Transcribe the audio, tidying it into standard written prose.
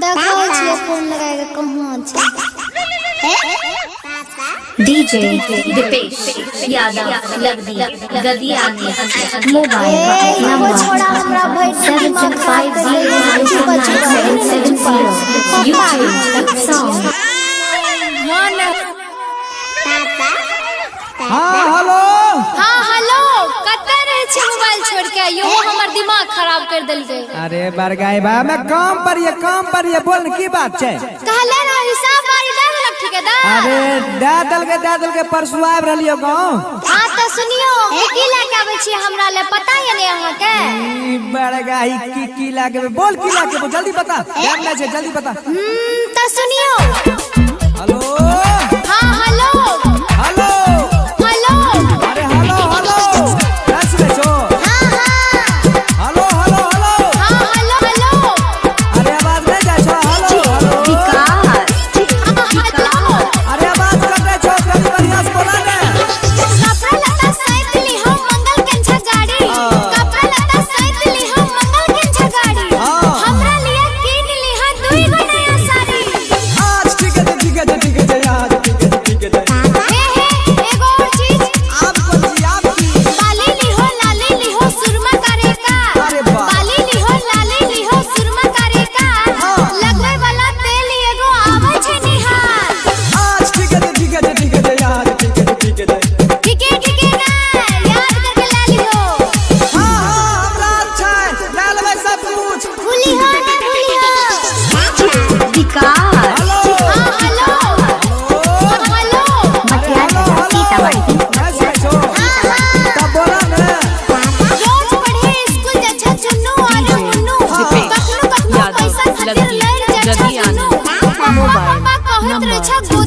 देखो छिए फोन लगाएगा कहां छै डीजे दीपेश यादव लगदी गदिया ने मोबाइल नंबर छोड़ा हमरा भाई 7500770 यूट्यूब सॉन्ग। हाँ हेलो कत्ते रहे छी मोबाइल छोड़ के यो हमर दिमाग खराब कर देलकै। अरे बरगाई बा मैं काम पर ये बोल की बात छै कहले रहो हिसाब बारी दे देलक ठेकेदार। अरे दे दल के परसु आब रहलियो गांव। हां त सुनियो की लेके आबै छी हमरा ले पता है ने अहाँ के ई बरगाई की लागे बोल की लागे जल्दी बता टाइम ना छै जल्दी बता। त सुनियो हेलो हां हेलो हेलो हेलो अरे हेलो कैसे छो हां हेलो हां हेलो अरे आवाज नहीं जा छो हेलो विकास अरे आवाज कटे छो कभी बढ़िया से बोला ने। कपड़ा लता सहित ली हम मंगल केंछा गाड़ी कपड़ा लता सहित ली हम मंगल केंछा गाड़ी हमरा लिए कीन ली हां दुई गो नया साड़ी। आज ठीक है आज ठीक है हे एगो और चीज आप बोलिए आपकी बाली ली हो सुरमा करे का अरे वाह। बाली ली हो सुरमा करे का लगवे वाला तेल एगो आवे छै निहार। आज ठीक है आज ठीक है ठीक है ना याद करके ला लियो। हां हमरा अच्छा है ले लेबै सब कुछ। भूली हो ना भूली हो। विकास हेलो हां हेलो हेलो कैसे छो तब बोला ने रोज पढ़े स्कूल जच्छा चुन्नू और मुन्नू कखनो पैसा खातिर लड़ जच्छा चुन्नू पापा कहत रहे छ